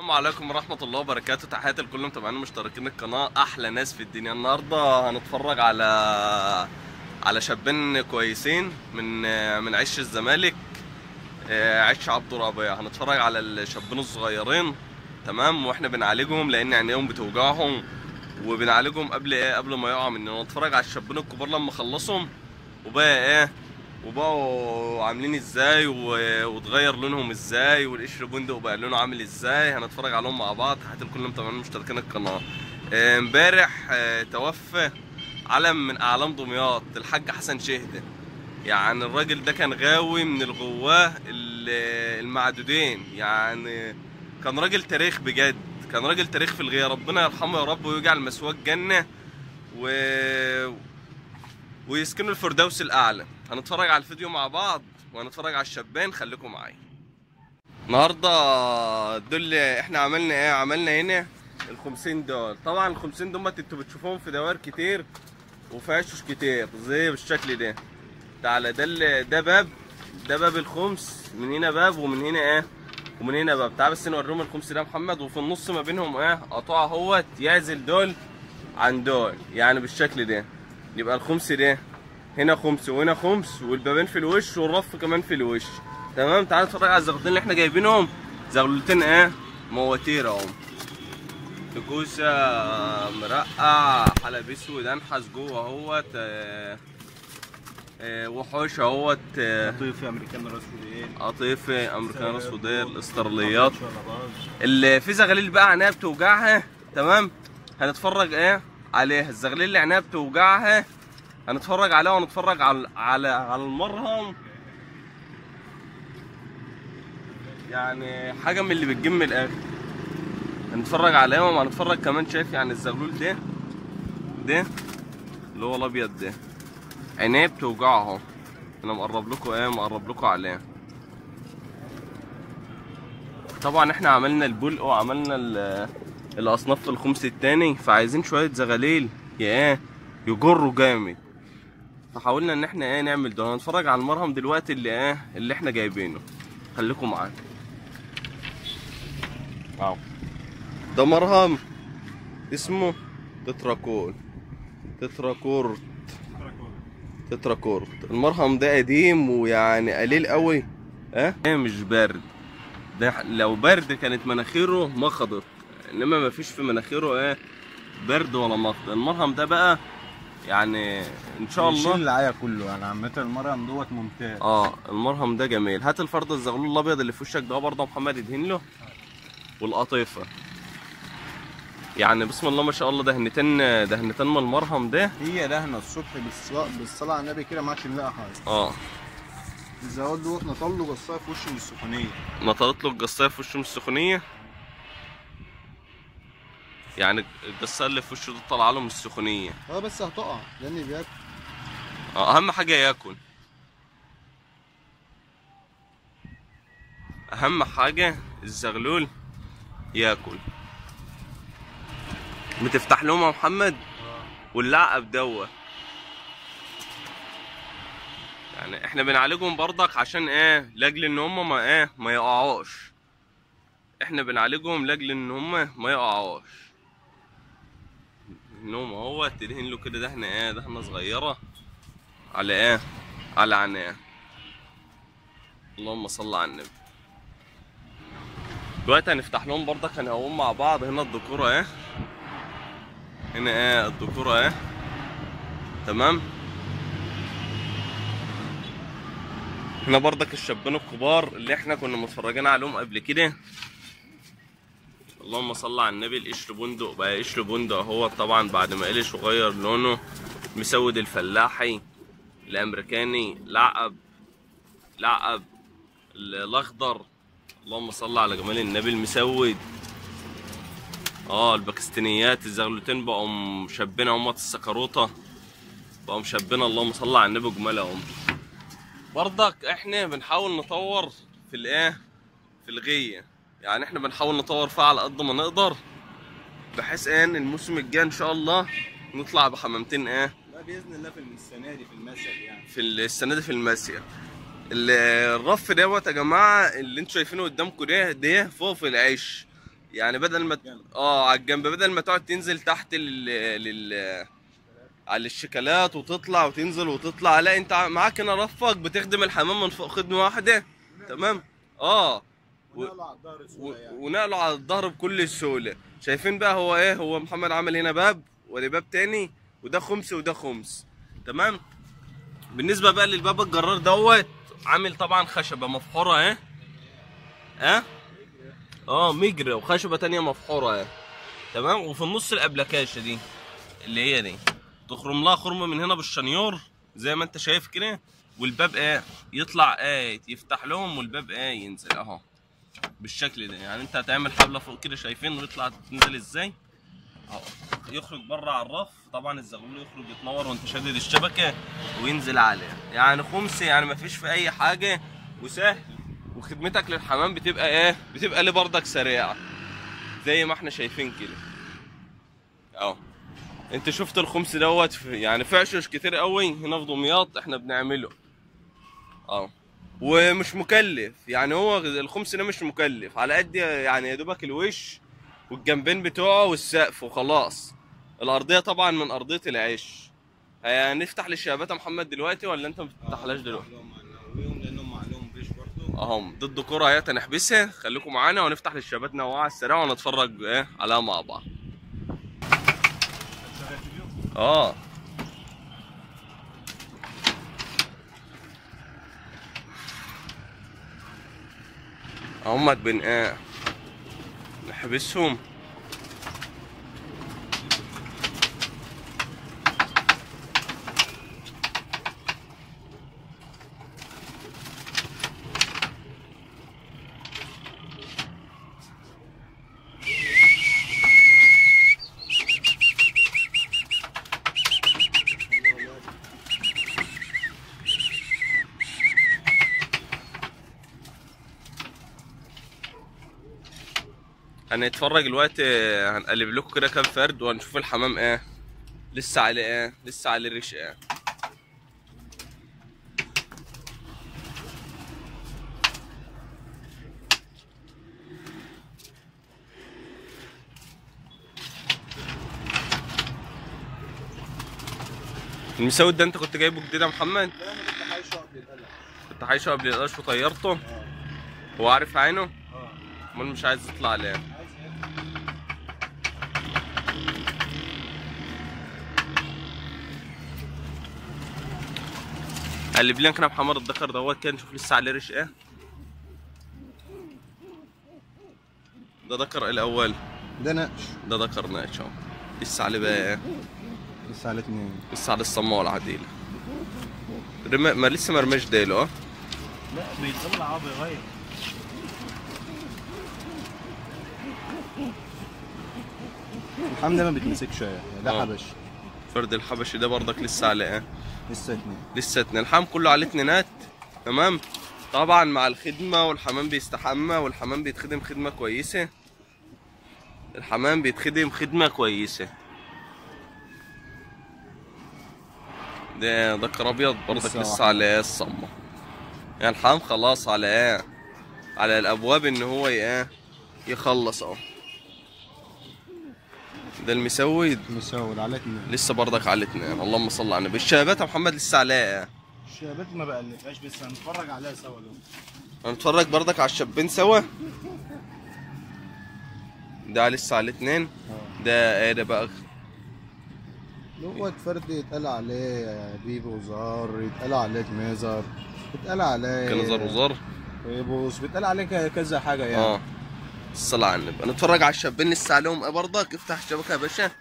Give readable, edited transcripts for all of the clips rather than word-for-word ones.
السلام عليكم ورحمة الله وبركاته. تحياتي لكل متابعين ومشتركين القناة، أحلى ناس في الدنيا. النهاردة هنتفرج على شابين كويسين من عش الزمالك، عش عبد الربيع. هنتفرج على الشابين الصغيرين، تمام، واحنا بنعالجهم لأن عينيهم بتوجعهم، وبنعالجهم قبل ما يقعوا مننا. نتفرج على الشابين الكبار لما خلصهم وبقوا عاملين ازاي وتغير لونهم ازاي، والقشر بندق بقى لونه عامل ازاي. هنتفرج عليهم مع بعض. تحياتي لكل متابعين مشتركين القناه. امبارح توفى علم من اعلام دمياط، الحاج حسن شهده. يعني الراجل ده كان غاوي من الغواه المعدودين، يعني كان راجل تاريخ بجد، كان راجل تاريخ في الغياب. ربنا يرحمه يا رب ويجعل مسواه الجنه ويسكنوا الفردوس الاعلى. هنتفرج على الفيديو مع بعض وهنتفرج على الشابين، خليكم معايا. النهارده دول احنا عملنا ايه؟ عملنا هنا ال50 دول. طبعا ال50 دول انتوا بتشوفوهم في دوائر كتير وفي عشوش كتير زي بالشكل ده. تعالى ده باب الخمس، من هنا باب ومن هنا ومن هنا باب. تعال بس نوريهم الخمس ده يا محمد، وفي النص ما بينهم قطوع اهوت يعزل دول عن دول، يعني بالشكل ده. يبقى الخمس ده هنا خمس وهنا خمس، والبابين في الوش والرف كمان في الوش، تمام. تعالوا نتفرج على الزغلتين اللي احنا جايبينهم. زغلتين مواتير اهم، تكوسه مرقع، حلب اسود انحس جوه اهوت، وحوش اهوت، قطيفه امريكان راس وديل، قطيفه امريكان راس وديل، الاسترليات. اللي في زغاليل بقى عينيها بتوجعها، تمام، هنتفرج عليها. الزغليل اللي عينيها بتوجعها هنتفرج عليها، ونتفرج على المرهم، يعني حاجه من اللي بتجم من الاخر. هنتفرج عليهم وهنتفرج كمان. شايف يعني الزغلول ده اللي هو الابيض ده عينيه بتوجعه اهو. انا مقرب لكم عليه. طبعا احنا عملنا البلق وعملنا الاصناف في الخمس التاني، فعايزين شويه زغاليل يجروا جامد، فحاولنا ان احنا نعمل ده. هنتفرج على المرهم دلوقتي اللي احنا جايبينه، خليكم معانا. ده مرهم اسمه تتراكورت. المرهم ده قديم ويعني قليل قوي، مش بارد. ده لو برد كانت مناخيره مخضت، انما ما فيش في مناخيره برد ولا مخض. المرهم ده بقى يعني ان شاء الله يشيل العيا كله، يعني عامه المرهم دوت ممتاز. المرهم ده جميل. هات الفرد الزغلول الابيض اللي في وشك ده برضه محمد، ادهن له. والقطيفه يعني بسم الله ما شاء الله، دهنتين من المرهم ده. هي دهنه الصبح بالصلاه على النبي كده، ما عادش نلاقي حاجه. الزواد دوت نطل له قصايه في وشه من السخونيه. نطلت له القصايه في وشه من السخونيه، يعني القصايه اللي في وشه دي طالعه له من السخونيه. بس هتقع لان بياكل. اهم حاجه ياكل، اهم حاجه الزغلول ياكل. بتفتح لهم يا محمد واللعقب دوت. يعني احنا بنعالجهم برضك عشان لاجل ان هم ما يقعوش. احنا بنعالجهم لاجل ان هم ما يقعوش. انهم هو تدهن له كده دهنه صغيره على على عينيه. اللهم صل على النبي. دلوقتي هنفتح لهم برضك، هنقوم مع بعض. هنا الذكوره هنا الذكوره تمام. هنا برضك الشابين الكبار اللي احنا كنا متفرجين عليهم قبل كده. اللهم صل على النبي. القشر بندق بقى قشر بندق اهو، طبعا بعد ما قلش وغير لونه. مسود الفلاحي، الامريكاني، لعقب الاخضر. اللهم صل على جمال النبي. المسود الباكستانيات. الزغلتين بقوا مشبين اهمت، السكروطه بقوا مشبين. اللهم صل على النبي جمالهم. برضك احنا بنحاول نطور في الغيه، يعني احنا بنحاول نطور فيها على قد ما نقدر، بحيث الموسم الجاي ان شاء الله نطلع بحمامتين لا باذن الله في السنه دي في المسجد، يعني في السنه دي في المسيا. الرف دوت يا جماعه اللي انتوا شايفينه قدامكم ده فوق في العيش. يعني بدل ما على الجنب، بدل ما تقعد تنزل تحت على الشكلات وتطلع وتنزل وتطلع، لا انت معاك هنا رفك بتخدم الحمام من فوق خدمه واحده. تمام. ونقله على الظهر بكل سهوله. شايفين بقى هو ايه؟ هو محمد عمل هنا باب ودي باب تاني، وده خمس وده خمس. تمام. بالنسبه بقى للباب الجرار دوت، عامل طبعا خشبه مفحوره اهي. مجرى وخشبه تانيه مفحوره اهي. تمام. وفي النص الابلكاشه دي اللي هي دي تخرم لها خرمه من هنا بالشنيور زي ما انت شايف كده، والباب يطلع يفتح لهم، والباب ينزل اهو بالشكل ده. يعني انت هتعمل حبله فوق كده، شايفين ويطلع تنزل ازاي اهو. يخرج بره على الرف، طبعا الزغلول يخرج يتنور وانت شادد الشبكه وينزل عليها. يعني خمسه، يعني مفيش في اي حاجه، وسهل. وخدمتك للحمام بتبقى بتبقى ليه بردك سريعه زي ما احنا شايفين كده اهو. انت شفت الخمس دوت يعني في عشش كتير قوي هنا في دمياط احنا بنعمله ومش مكلف. يعني هو الخمس ده مش مكلف على قد يعني يا دوبك الوش والجنبين بتوعه والسقف وخلاص. الارضيه طبعا من ارضيه العيش. هنفتح للشبابات يا محمد دلوقتي ولا انت ما بتفتحلاش دلوقتي؟ لانهم عليهم بيش برضه اهم ضد كوره اهي هنحبسها. خليكم معانا ونفتح للشبابات نوعها على السريع ونتفرج عليها مع بعض. همت بن نحبسهم. هنتفرج دلوقتي، هنقلب لكم كده كام فرد وهنشوف الحمام لسه عليه لسه عليه ريش المسود ده انت كنت جايبه جديد يا محمد؟ لا انا كنت حايشه قبل القلق. كنت حايشه قبل القلق وطيرته؟ هو عارف عينه؟ امال مش عايز يطلع عليه؟ قلب لنا كده محمد الذكر دوت كده نشوف لسه عليه ريش ده ذكر الاول، ده نقش، ده ذكر نقش اهو. لسه عليه بقى لسه على اتنين، لسه على الصمه والعديله. ما لسه مرماش ديله لا بيطلع بيغير. الحمد لله ما بيتمسكش ده حبشي. فرد الحبشي ده برضك لسه عليه لسه اتنين، لسه اتنين. الحمام كله عليه اتنينات. تمام. طبعا مع الخدمه، والحمام بيستحمى، والحمام بيتخدم خدمه كويسه. الحمام بيتخدم خدمه كويسه. ده ذكر ابيض برضك لسه عليه الصمه. يعني الحمام خلاص على على الابواب ان هو يخلص اهو. ده المسود على اتنين، لسه برضك على اتنين. اللهم صل على النبي. الشبابات يا محمد لسه عليها الشبابات ما بقلبهاش، بس هنتفرج عليها سوا هنتفرج برضك على الشابين سوا. ده لسه على اتنين. ده ده بقى دوت فرد يتقال عليه بيبو وزار، يتقال عليه ميزر، يتقال عليه كنزر وزار، بيبوس، بيتقال عليه كذا حاجه يعني. الصلاة على النبي. نتفرج على الشابين لسه عليهم برضك. افتح الشبكه يا باشا.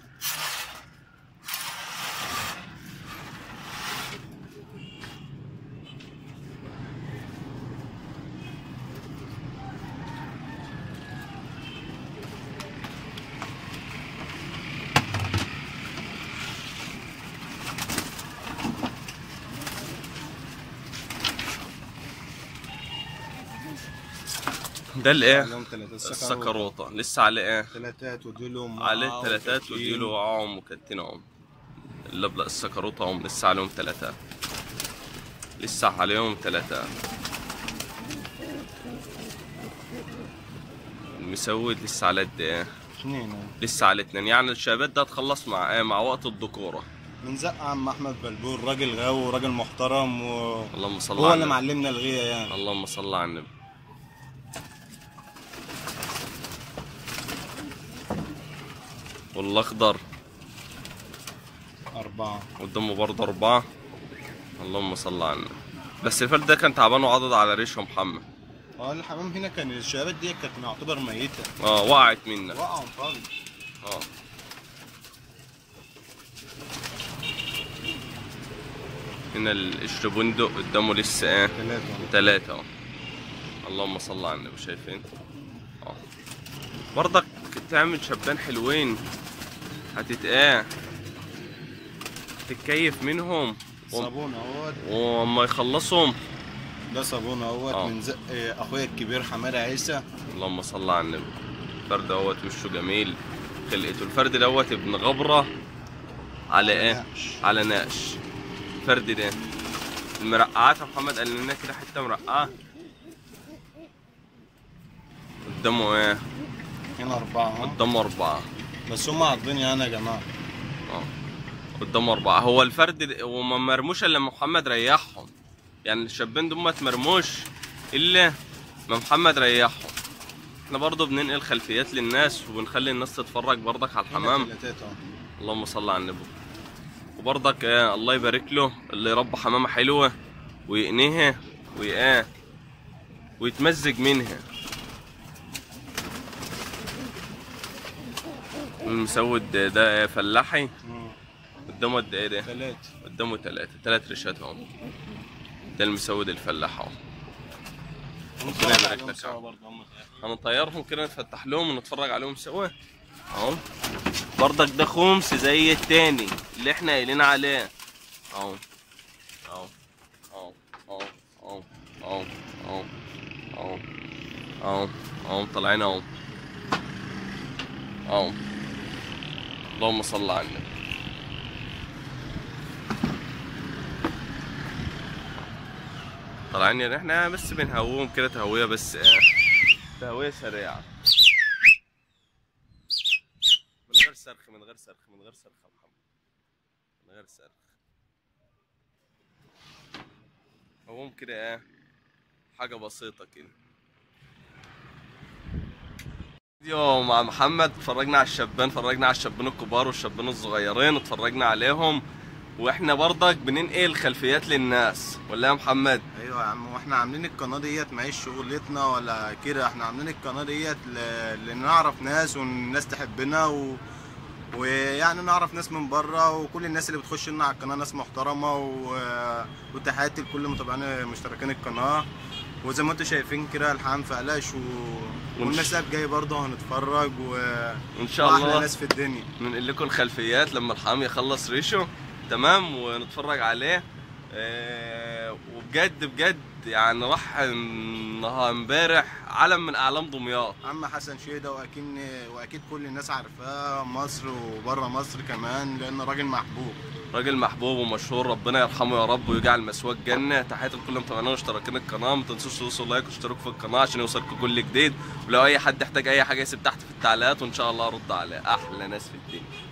ده السكروطه لسه عليه تلاتات وديلهم عليه تلاتات وديله وعاهم وكتنهم. اللبلق السكروطه هم لسه عليهم تلاتات، لسه عليهم تلاتات. المسود لسه على قد ايه؟ 2. لسه على 2. يعني الشباب ده تخلص مع ايه؟ مع وقت الذكوره. من زق عم احمد بلبول، راجل غاوي وراجل محترم اللهم صل هو على اللي النبي. معلمنا الغيه يعني. اللهم صل على النبي. والاخضر 4. قدامه برضه 4. اللهم صل على النبي. بس الفرد ده كان تعبان وعضض على ريشه محمد. الحمام هنا كان الشباب دي كانت معتبر ميته. وقعت منك. وقعوا خالص. اه هنا الشبندق قدامه لسه ايه؟ 3 اهو. اللهم صل على النبي. شايفين؟ اه برضك تعمل شبان حلوين ايه؟ تتكيف منهم صابون اهوت. وما يخلصهم. ده صابون اهوت من زق اخويا الكبير حماده عيسى. اللهم صل على النبي. الفرد اهوت وشه جميل خلقته. الفرد دوت ابن غبره على ايه؟ على نقش. الفرد ده المرقعات يا محمد قال لنا كده حته مرقعه. قدامه ايه؟ هنا 4. قدامه 4. بس هم عاضبيني انا يا جماعه. قدامه 4. هو الفرد وما مرموش الا لما محمد ريحهم. يعني الشابين دول ما تمرموش الا ما محمد ريحهم. احنا برضه بننقل خلفيات للناس وبنخلي الناس تتفرج برضك على الحمام. اللهم صل على النبي. وبرضك الله يبارك له اللي يربى حمامه حلوه ويقنيها ويتمزج منها. المسود ده فلاحي. قدامه قد ايه ده؟ 3. قدامه 3 ريشات اهو. ده المسود الفلاح اهو. ربنا يبارك لك. هنطيرهم كده نتفتح لهم ونتفرج عليهم سوا اهو. برضك ده خمس زي التاني اللي احنا قايلين عليه اهو اهو اهو اهو اهو اهو اهو اهو اهو اهو طالعين اهو اهو. اللهم صل على النبي. طالعين يعني احنا بس بنهوهم كده تهويه بس تهويه سريعه من غير صرخ يا محمد. من غير صرخ. هوهم كده حاجه بسيطه كده. فيديو مع محمد اتفرجنا على الشبان الكبار والشبان الصغيرين اتفرجنا عليهم. واحنا برضك بننقل خلفيات للناس ولا يا محمد؟ ايوه يا عم. واحنا عاملين القناه ديت معيش شغلتنا ولا كده. احنا عاملين القناه ديت لنعرف ناس والناس تحبنا ويعني نعرف ناس من بره. وكل الناس اللي بتخش لنا على القناه ناس محترمه وتحياتي لكل متابعين مشتركين القناه. وزي ما انتم شايفين كده الحمام فقلاش والناس جاي برضه هنتفرج وان شاء الله احلى ناس في الدنيا. ننقل لكم الخلفيات لما الحمام يخلص ريشه تمام ونتفرج عليه. وبجد بجد يعني راح امبارح علم من اعلام دمياط. عم حسن شيده واكيد كل الناس عارفاه مصر وبره مصر كمان لانه راجل محبوب ومشهور. ربنا يرحمه يا رب ويجعل مسواه جنه. تحياتي لكل متابعينا ومشتركين القناه. ما تنسوش تدوسوا لايك واشتركوا في القناه عشان يوصلكم كل جديد. ولو اي حد يحتاج اي حاجه يسيب تحت في التعليقات وان شاء الله ارد عليه. احلى ناس في الدنيا.